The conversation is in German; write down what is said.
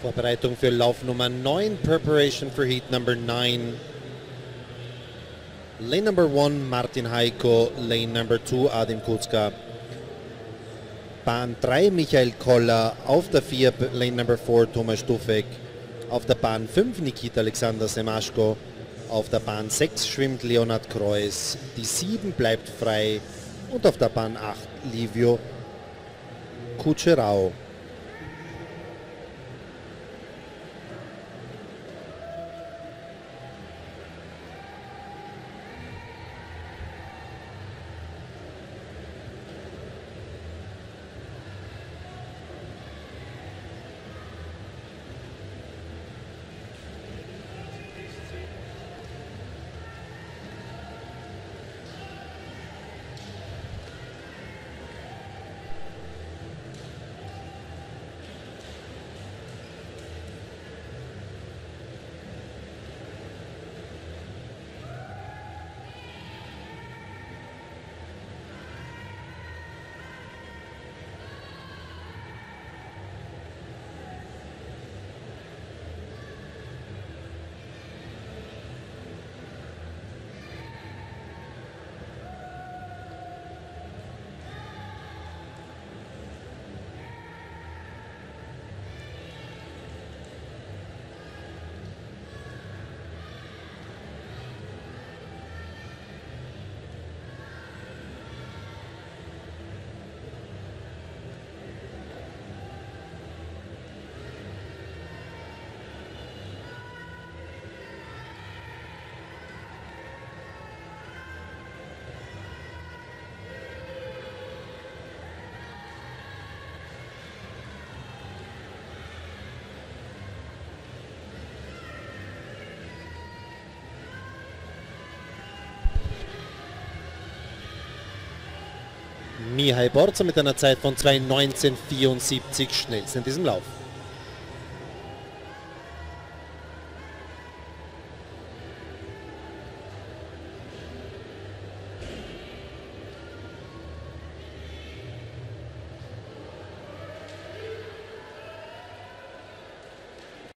Vorbereitung für Lauf Nummer 9, Preparation for Heat Number 9. Lane Number 1, Martin Heiko. Lane Number 2, Adim Kuzka. Bahn 3, Michael Koller. Auf der 4, Lane Number 4, Thomas Stufek. Auf der Bahn 5, Nikita Alexander Semaschko. Auf der Bahn 6 schwimmt Leonhard Kreuss. Die 7 bleibt frei. Und auf der Bahn 8, Livio Kucherau. Mihai Borzer mit einer Zeit von 2:19,74 schnellst in diesem Lauf.